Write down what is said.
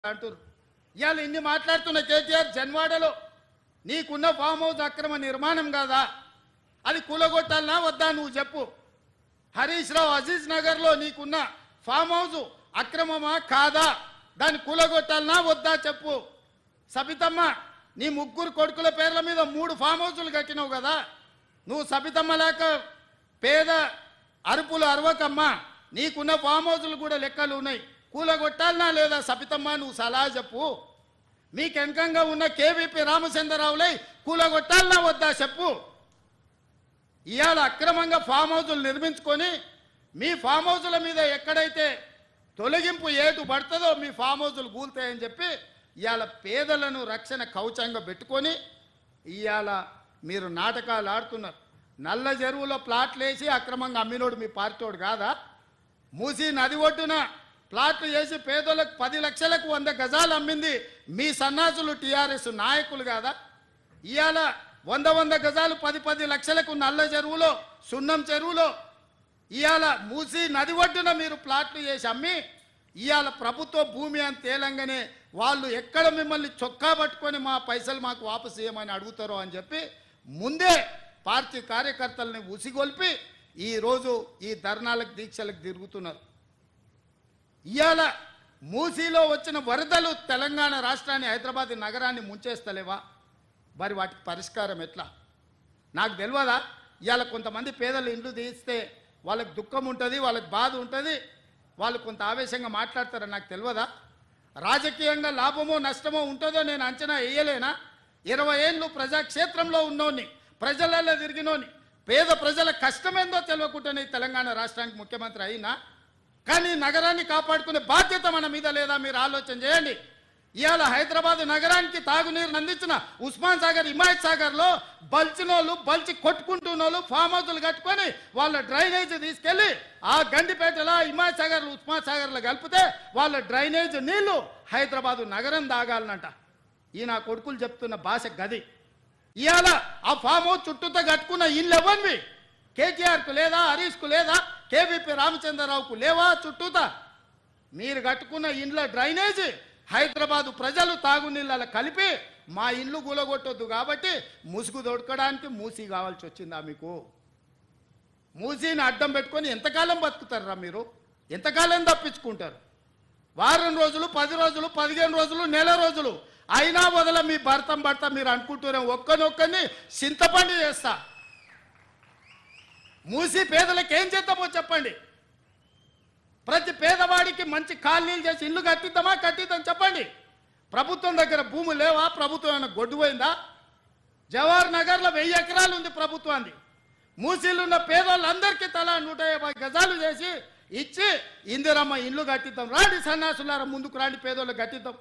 అంటారు. ఇవాళ ఇన్ని మాట్లాడుతున్న కేటీఆర్ జన్వాడలో నీకున్న ఫామ్ హౌస్ అక్రమ నిర్మాణం కాదా, అది కూలగొట్టాలనా వద్దా నువ్వు చెప్పు. హరీష్ రావు అజీజ్ నగర్లో నీకున్న ఫామ్ హౌస్ అక్రమమా కాదా, దాన్ని కూలగొట్టాలనా వద్దా చెప్పు. సబితమ్మ నీ ముగ్గురు కొడుకుల పేర్ల మీద 3 ఫామ్ హౌసులు కట్టినావు కదా, నువ్వు సబితమ్మ లేక పేద అరుపులు అరవకమ్మా, నీకున్న ఫామ్ హౌసులు కూడా లెక్కలు ఉన్నాయి, కూలగొట్టాలనా లేదా సబితమ్మ నువ్వు సలహా చెప్పు. మీకు వెనకంగా ఉన్న కేవీపీ రామచంద్రరావులై కూలగొట్టాలనా వద్దా చెప్పు. ఇవాళ అక్రమంగా ఫామ్ హౌసులు నిర్మించుకొని మీ ఫామ్ హౌసుల మీద ఎక్కడైతే తొలగింపు ఏటు పడుతుందో మీ ఫామ్ హౌసులు కూలుతాయని చెప్పి ఇవాళ పేదలను రక్షణ కవచంగా పెట్టుకొని ఇవాళ మీరు నాటకాలు ఆడుతున్నారు. నల్ల చెరువులో ప్లాట్లు వేసి అక్రమంగా అమ్మినోడు మీ పార్టీోడు కాదా? మూసి నది ఒడ్డున ప్లాట్లు వేసి పేదలకు 10 లక్షలకు 100 గజాలు అమ్మింది మీ సన్నాసులు టీఆర్ఎస్ నాయకులు కాదా? ఇవాళ 100 గజాలు 10 లక్షలకు నల్ల చెరువులో సున్నం చెరువులో ఇవాళ మూసి నది ఒడ్డున మీరు ప్లాట్లు చేసి అమ్మి ఇవాళ ప్రభుత్వ భూమి అని తేలంగానే వాళ్ళు ఎక్కడ మిమ్మల్ని చొక్కా పట్టుకొని మా పైసలు మాకు వాపసు చేయమని అడుగుతారో అని చెప్పి ముందే పార్టీ కార్యకర్తలని ఉసిగొల్పి ఈరోజు ఈ ధర్నాలకు దీక్షలకు తిరుగుతున్నారు. ఇవాళ మూసీలో వచ్చిన వరదలు తెలంగాణ రాష్ట్రాన్ని హైదరాబాద్ నగరాన్ని ముంచేస్తలేవా? మరి వాటికి పరిష్కారం ఎట్లా నాకు తెలియదా? ఇవాళ కొంతమంది పేదలు ఇండ్లు తీస్తే వాళ్ళకి దుఃఖం ఉంటుంది, వాళ్ళకి బాధ ఉంటుంది, వాళ్ళు కొంత ఆవేశంగా మాట్లాడతారని నాకు తెలియదా? రాజకీయంగా లాభమో నష్టమో ఉంటుందో నేను అంచనా వేయలేనా? 20 ఏళ్ళు ప్రజాక్షేత్రంలో ఉన్నోని, ప్రజలలో తిరిగినోని, పేద ప్రజల కష్టమేందో తెలియకుండానే తెలంగాణ రాష్ట్రానికి ముఖ్యమంత్రి అయినా, కానీ నగరాన్ని కాపాడుకునే బాధ్యత మన మీద లేదా? మీరు ఆలోచన చేయండి. ఇవాళ హైదరాబాద్ నగరానికి తాగునీరుని అందించిన ఉస్మాన్ సాగర్, హిమాయత్ సాగర్లో బల్చినోళ్ళు బల్చి కొట్టుకుంటున్నోళ్ళు ఫామ్ హౌసులు కట్టుకొని వాళ్ళ డ్రైనేజ్ తీసుకెళ్ళి ఆ గండిపేటలో హిమాయత్ సాగర్ ఉస్మాన్ సాగర్లో కలిపితే వాళ్ళ డ్రైనేజ్ నీళ్లు హైదరాబాదు నగరం తాగాలనంట. ఈ నా కొడుకులు చెప్తున్న భాష గది. ఇవాళ ఆ ఫామ్ హౌస్ చుట్టూతో కట్టుకున్న ఇల్లు ఎవరివి? కేటీఆర్కు లేదా, హరీష్కు లేదా, కేవీపీ రామచంద్రరావుకు లేవా? చుట్టూతా మీరు కట్టుకున్న ఇండ్ల డ్రైనేజ్ హైదరాబాదు ప్రజలు తాగునీళ్ళ కలిపి మా ఇల్లు కూలగొట్టొద్దు కాబట్టి ముసుగు దొడకడానికి మూసీ కావాల్సి వచ్చిందా మీకు? మూసీని అడ్డం పెట్టుకొని ఎంతకాలం బతుకుతారా మీరు? ఎంతకాలం తప్పించుకుంటారు? వారం రోజులు, 10 రోజులు, 15 రోజులు, నెల రోజులు అయినా వదల మీ భర్త మీరు అనుకుంటున్నారే ఒక్కనొక్కని చింతపండు చేస్తా. మూసీ పేదలకు ఏం చేద్దామో చెప్పండి. ప్రతి పేదవాడికి మంచి కాలనీలు చేసి ఇల్లు కట్టిద్దాం చెప్పండి. ప్రభుత్వం దగ్గర భూములు లేవా? ప్రభుత్వం ఏమైనా గొడ్డుపోయిందా? జవహర్ నగర్లో 1000 ఎకరాలు ఉంది ప్రభుత్వాన్ని. మూసీలు ఉన్న పేదవాళ్ళందరికీ తలా 150 గజాలు చేసి ఇచ్చి ఇందిరమ్మ ఇల్లు కట్టిద్దాం. రాండి సన్నాసులారా, ముందుకు రాండి, పేదోళ్ళు కట్టిద్దాం.